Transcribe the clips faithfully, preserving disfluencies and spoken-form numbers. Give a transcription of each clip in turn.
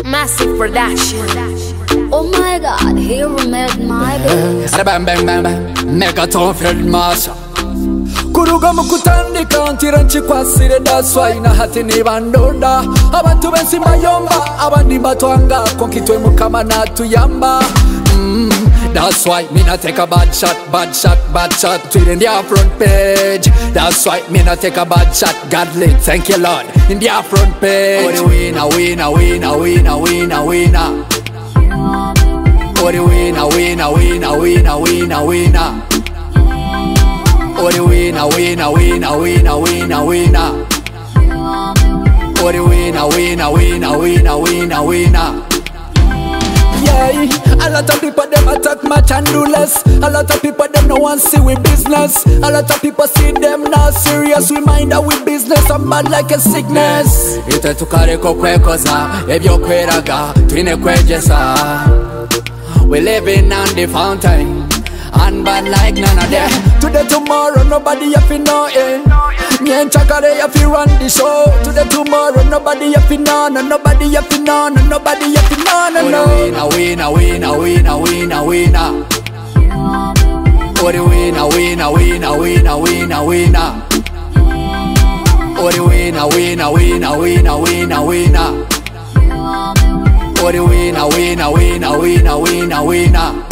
Massive production. Oh my God, he remade my baby. Bang bang bang bang, Megatone Field Marshal. Kuruga mukutandika ntiranchi kwasire, that's why na hati nibandonda. Abantu bensi mayomba, abandi batwanga konkitwe mukama na tuyamba. Mm, that's why me not take a bad shot, bad shot, bad shot. Tweet in the front page. That's why me not take a bad shot. Godly, thank you Lord. In the front page. Oh the winner, winner, winner, winner, winner, winner. Oh the winner, winner, winner, winner, winner, winner. Oh the winner, winner, winner, winner, winner, winner. Oh the winner, winner, winner, winner, winner, winner. Yeah, a lot of people them attack much and do less. A lot of people them no want see we business. A lot of people see them not serious. We mind that we business and bad like a sickness. Ite tukareko kwekoza, ebyo kweraga, twine kwejesa. We living on the fountain, and bad like none of them. Today tomorrow nobody have to know it. Me and Chakare have to run the show. Today tomorrow nobody have to know, no nobody have to know, no nobody have to know, no no. Winner, winner, winner, winner, winner, winner. Oh the winner, winner, winner, winner, winner, winner. Oh the winner, winner, winner, winner, winner, winner. Oh the winner, winner, winner, winner, winner, winner.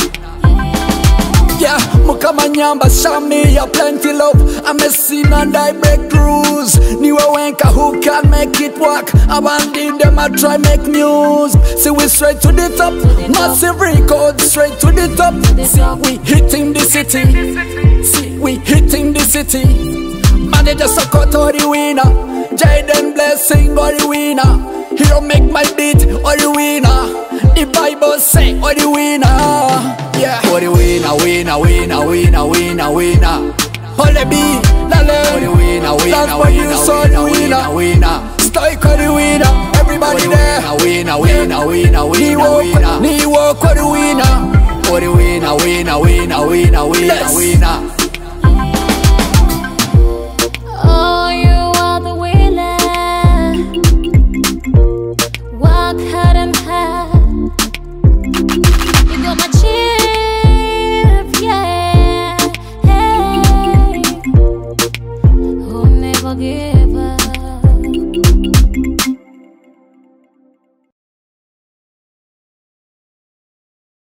Yeah, mukama nyamba shami ya plenty love. I'm a sin and I break rules. Niwe wenka who can make it work. Abandon them I try make news. See we straight to the top, massive record straight to the top. See we hitting the city. See we hitting the city. Manager support or the winner. Jaden blessing or the winner. Hero make my beat or the winner. The Bible say or the winner. Yeah. Or the winner, winner, winner, winner, winner, winner. Holy B, lale. Or the winner, winner, winner, winner, winner. Stoic or the winner. Everybody there. Winner, winner, winner, winner, winner. Ni walk or the winner. Or the winner, winner, winner, winner, winner, winner.